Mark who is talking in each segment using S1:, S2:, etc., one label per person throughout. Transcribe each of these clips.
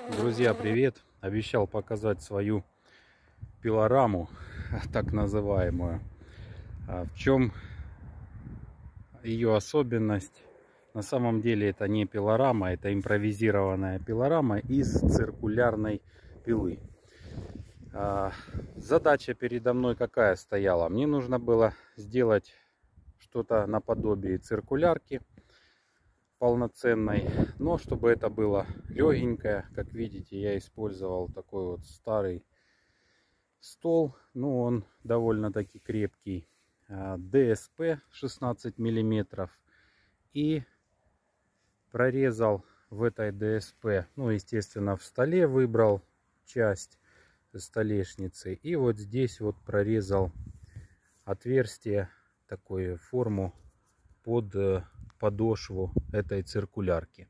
S1: Друзья, привет! Обещал показать свою пилораму, так называемую. В чем ее особенность? На самом деле это не пилорама, это импровизированная пилорама из циркулярной пилы. Задача передо мной какая стояла? Мне нужно было сделать что-то наподобие циркулярки полноценной, но чтобы это было легенькое. Как видите, я использовал такой вот старый стол, ну он довольно-таки крепкий, ДСП 16 миллиметров, и прорезал в этой ДСП, ну естественно в столе выбрал часть столешницы, и вот здесь вот прорезал отверстие, такую форму под подошву этой циркулярки.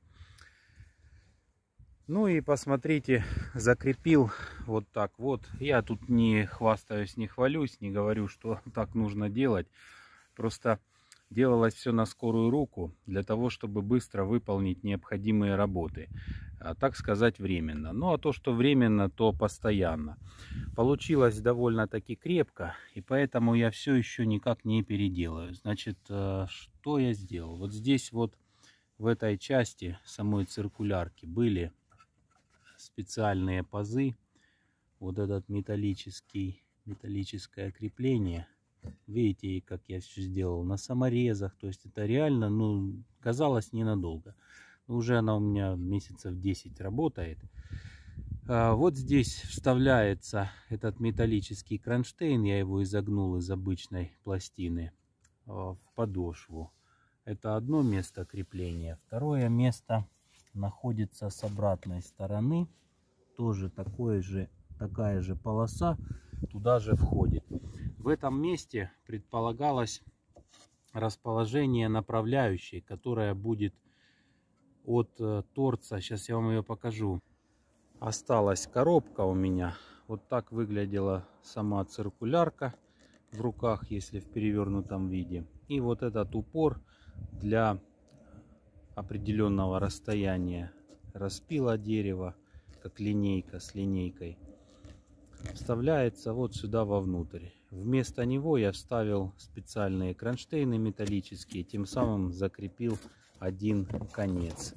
S1: Ну и посмотрите, закрепил вот так вот. Я тут не хвастаюсь, не хвалюсь, не говорю, что так нужно делать. Просто делалось все на скорую руку, для того, чтобы быстро выполнить необходимые работы. Так сказать, временно. Ну а то, что временно, то постоянно. Получилось довольно-таки крепко, и поэтому я все еще никак не переделаю. Значит, что я сделал? Вот здесь вот в этой части самой циркулярки были специальные пазы. Вот этот металлическое крепление. Видите, как я все сделал на саморезах. То есть это реально, ну, казалось ненадолго. Но уже она у меня месяцев 10 работает. Вот здесь вставляется этот металлический кронштейн. Я его изогнул из обычной пластины в подошву. Это одно место крепления. Второе место находится с обратной стороны. Тоже такая же полоса туда же входит. В этом месте предполагалось расположение направляющей, которая будет от торца. Сейчас я вам ее покажу. Осталась коробка у меня. Вот так выглядела сама циркулярка в руках, если в перевернутом виде. И вот этот упор для определенного расстояния распила дерева, как линейка с линейкой, вставляется вот сюда вовнутрь. Вместо него я вставил специальные кронштейны металлические, тем самым закрепил один конец.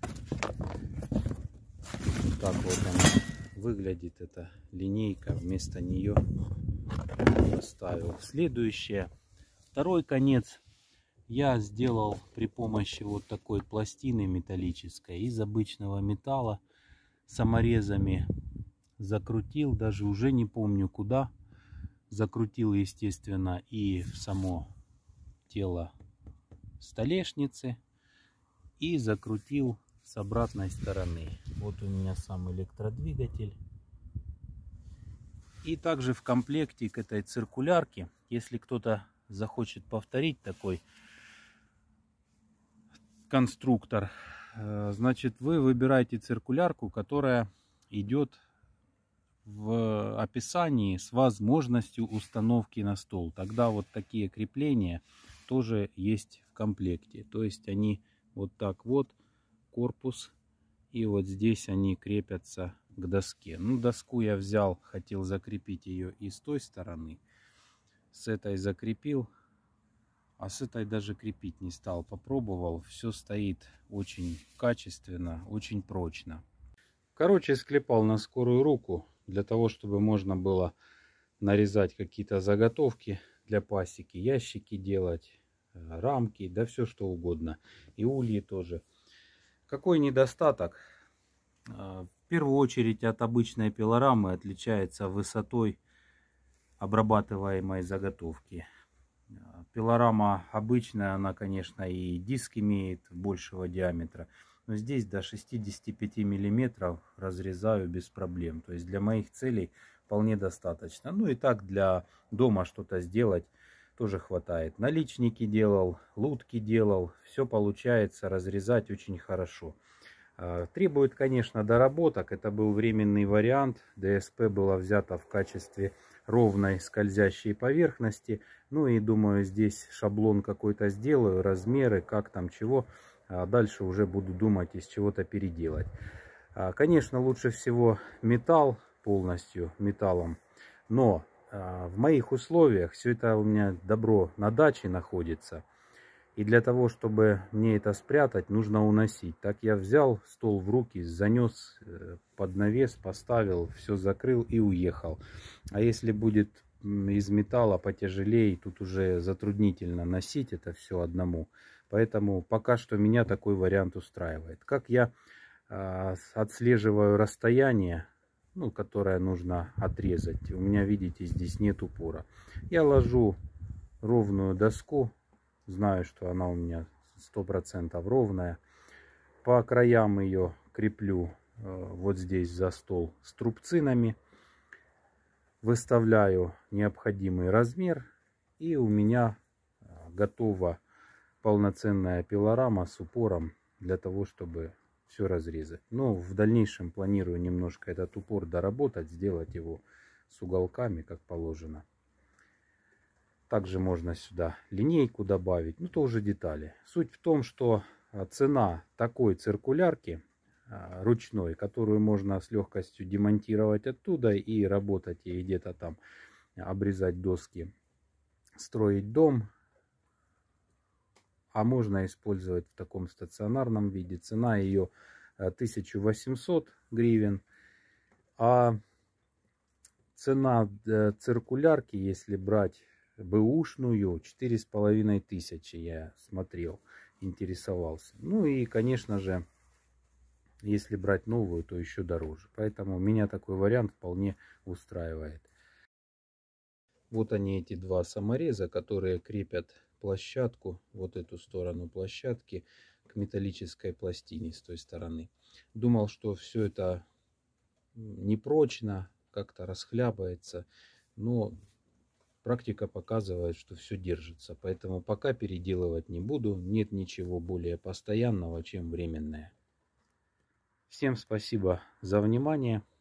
S1: Вот так вот она выглядит, эта линейка, вместо нее поставил. Следующее, второй конец я сделал при помощи вот такой пластины металлической из обычного металла. Саморезами закрутил, даже уже не помню куда. Закрутил, естественно, и в само тело столешницы. И закрутил с обратной стороны. Вот у меня сам электродвигатель. И также в комплекте к этой циркулярке, если кто-то захочет повторить такой конструктор, значит, вы выбираете циркулярку, которая идет в описании с возможностью установки на стол. Тогда вот такие крепления тоже есть в комплекте. То есть они вот так вот, корпус, и вот здесь они крепятся к доске. Ну, доску я взял, хотел закрепить ее и с той стороны. С этой закрепил. А с этой даже крепить не стал. Попробовал. Все стоит очень качественно, очень прочно. Короче, склепал на скорую руку. Для того, чтобы можно было нарезать какие-то заготовки для пасеки. Ящики делать, рамки, да все что угодно. И ульи тоже. Какой недостаток? В первую очередь от обычной пилорамы отличается высотой обрабатываемой заготовки. Пилорама обычная, она, конечно, и диск имеет большего диаметра, но здесь до 65 миллиметров разрезаю без проблем. То есть для моих целей вполне достаточно. Ну и так для дома что-то сделать тоже хватает. Наличники делал, лутки делал, все получается разрезать очень хорошо. Требует, конечно, доработок. Это был временный вариант. ДСП было взято в качестве ровной скользящей поверхности. Ну и думаю, здесь шаблон какой-то сделаю, размеры, как там чего. А дальше уже буду думать, из чего-то переделать. Конечно, лучше всего металл, полностью металлом. Но в моих условиях все это у меня добро на даче находится. И для того, чтобы мне это спрятать, нужно уносить. Так я взял стол в руки, занес под навес, поставил, все закрыл и уехал. А если будет из металла потяжелее, тут уже затруднительно носить это все одному. Поэтому пока что меня такой вариант устраивает. Как я отслеживаю расстояние, ну, которое нужно отрезать. У меня, видите, здесь нет упора. Я ложу ровную доску. Знаю, что она у меня 100% ровная. По краям ее креплю вот здесь за стол струбцинами. Выставляю необходимый размер. И у меня готова полноценная пилорама с упором для того, чтобы все разрезать. Но в дальнейшем планирую немножко этот упор доработать, сделать его с уголками, как положено. Также можно сюда линейку добавить, ну, тоже детали. Суть в том, что цена такой циркулярки ручной, которую можно с легкостью демонтировать оттуда и работать ей где-то там, обрезать доски, строить дом, а можно использовать в таком стационарном виде. Цена ее 1800 гривен, а цена циркулярки, если брать бэушную, 4500, я смотрел, интересовался. Ну и, конечно же, если брать новую, то еще дороже. Поэтому меня такой вариант вполне устраивает. Вот они, эти два самореза, которые крепят площадку, вот эту сторону площадки, к металлической пластине с той стороны. Думал, что все это непрочно, как-то расхлябается, но практика показывает, что все держится. Поэтому пока переделывать не буду. Нет ничего более постоянного, чем временное. Всем спасибо за внимание.